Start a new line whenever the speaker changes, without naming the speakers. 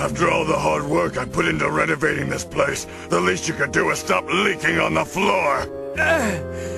After all the hard work I put into renovating this place, the least you could do is stop leaking on the floor.